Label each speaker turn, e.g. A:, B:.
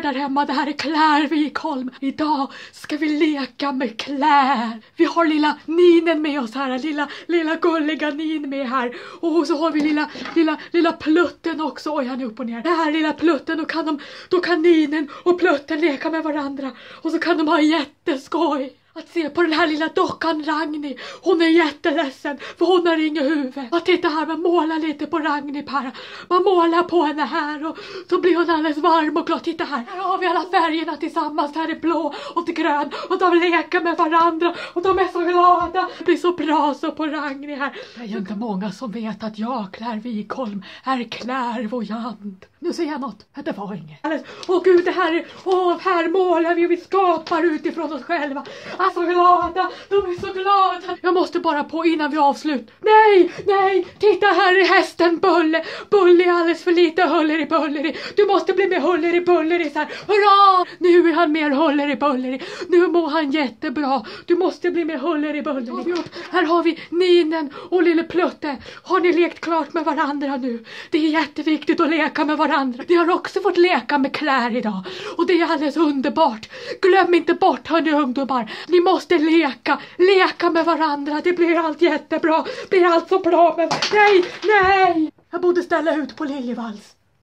A: där hemma, det här är Claire Wikholm. Idag ska vi leka med Claire. Vi har lilla Ninen med oss här, lilla gulliga Nin med här. Och så har vi lilla Plutten också. Oj, han är upp och ner. Det här lilla Plutten, då kan Ninen och Plutten leka med varandra. Och så kan de ha jätteskoj. Att se på den här lilla dockan Ragni. Hon är jätteledsen för hon har inget huvud. Att titta här, man målar lite på Ragni här. Man målar på henne här och så blir hon alldeles varm och glad. Titta här har vi alla färgerna tillsammans. Här är blå och grön och de leker med varandra och de är så glada. Det blir så bra så på Ragni här. Det är ju inte många som vet att jag, Claire Wikholm, är clairvoyant. Nu ser jag något. Det var inget. Åh gud, det här är... här målar vi skapar utifrån oss själva. Alltså glada, de är så glada. Jag måste bara på innan vi avslut. Nej, titta här är hästen Bulle. Bulle är alldeles för lite Hulleri-Bulleri. Du måste bli med Hulleri-Bulleri så här. Hurra! Nu är han mer Hulleri-Bulleri. Nu mår han jättebra. Du måste bli med Hulleri-Bulleri. Här har vi Ninen och lille Plutte. Har ni lekt klart med varandra nu? Det är jätteviktigt att leka med varandra. Ni har också fått leka med Claire idag. Och det är alldeles underbart. Glöm inte bort, hörni ungdomar. Ni måste leka med varandra. Det blir allt jättebra. Blir allt så bra. Men nej. Jag borde ställa ut på Liljevals.